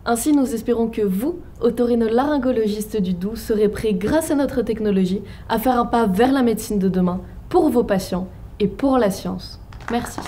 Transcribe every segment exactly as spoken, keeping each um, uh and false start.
Ainsi, nous espérons que vous, otorhinolaryngologistes du Doubs, serez prêts, grâce à notre technologie, à faire un pas vers la médecine de demain, pour vos patients et pour la science. Merci.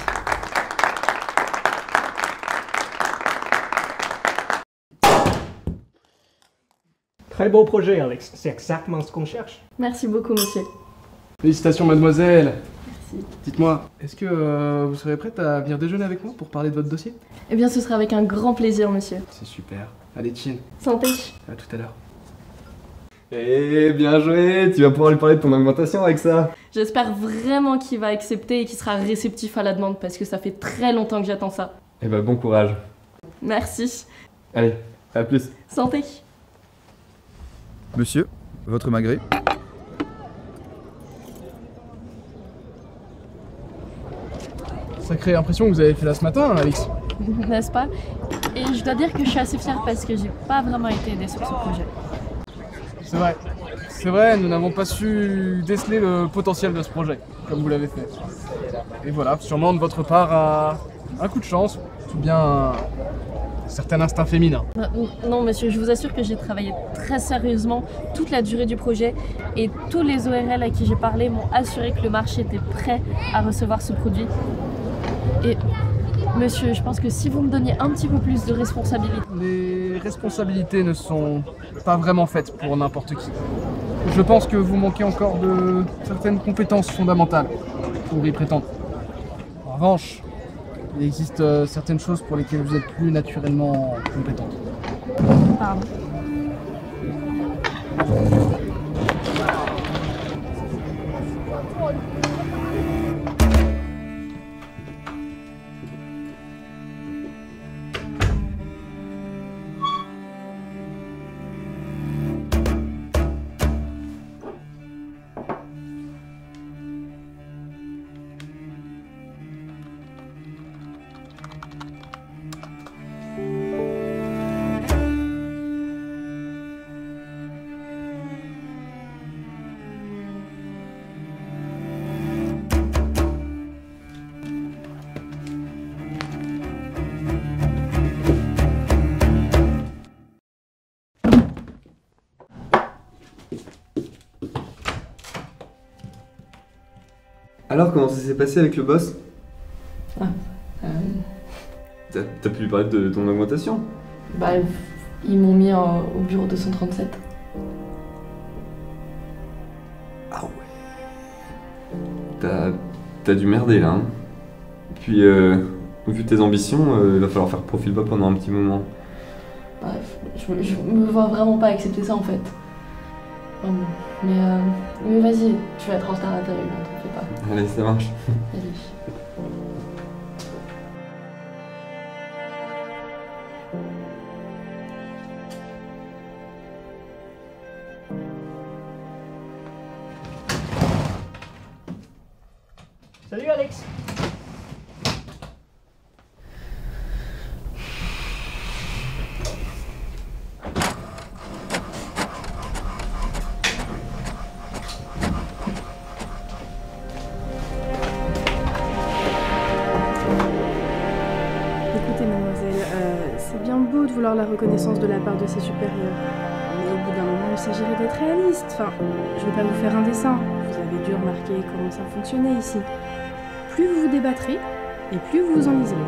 Très beau projet, Alex. C'est exactement ce qu'on cherche. Merci beaucoup, monsieur. Félicitations, mademoiselle. Merci. Dites-moi, est-ce que euh, vous serez prête à venir déjeuner avec moi pour parler de votre dossier? Eh bien, ce sera avec un grand plaisir, monsieur. C'est super. Allez, chin. Santé. À tout à l'heure. Eh bien joué, tu vas pouvoir lui parler de ton augmentation avec ça. J'espère vraiment qu'il va accepter et qu'il sera réceptif à la demande parce que ça fait très longtemps que j'attends ça. Eh ben bon courage. Merci. Allez, à plus. Santé. Monsieur, votre magret. Sacrée impression que vous avez fait là ce matin, Alix. N'est-ce pas? Et je dois dire que je suis assez fière parce que j'ai pas vraiment été aidée sur ce projet. C'est vrai. C'est vrai, nous n'avons pas su déceler le potentiel de ce projet, comme vous l'avez fait. Et voilà, sûrement de votre part un, un coup de chance, ou bien un certain instinct féminin. Non, monsieur, je vous assure que j'ai travaillé très sérieusement toute la durée du projet et tous les O R L à qui j'ai parlé m'ont assuré que le marché était prêt à recevoir ce produit. Et monsieur, je pense que si vous me donniez un petit peu plus de responsabilité... Les responsabilités ne sont pas vraiment faites pour n'importe qui. Je pense que vous manquez encore de certaines compétences fondamentales pour y prétendre. En revanche, il existe euh, certaines choses pour lesquelles vous êtes plus naturellement compétente. Pardon. Alors, comment ça s'est passé avec le boss? Ah, euh... T'as t'as pu lui parler de ton augmentation? Bah, ils m'ont mis en- au bureau deux cent trente-sept. Ah ouais. T'as t'as dû merder là, hein. Puis, euh, vu tes ambitions, euh, il va falloir faire profil bas pendant un petit moment. Bref, je, me- je me vois vraiment pas accepter ça en fait. Hum, Mais, euh, mais vas-y, tu vas être en retard à ta réunion, t'en fais pas. Allez, ça marche. Allez. Salut, Alex. Écoutez, mademoiselle, euh, c'est bien beau de vouloir la reconnaissance de la part de ses supérieurs. Mais au bout d'un moment, il s'agirait d'être réaliste. Enfin, je vais pas vous faire un dessin. Vous avez dû remarquer comment ça fonctionnait ici. Plus vous vous débattrez, et plus vous vous enliserez.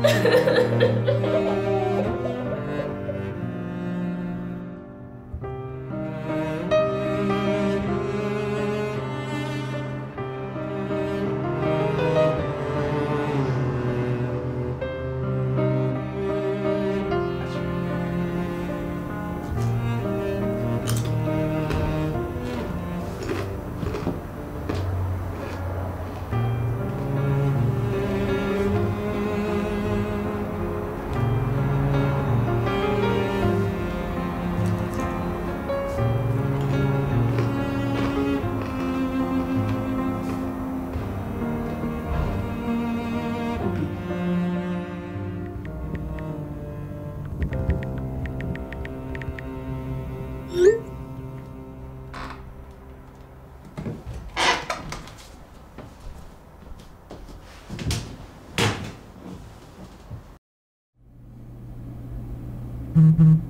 Mm-hmm.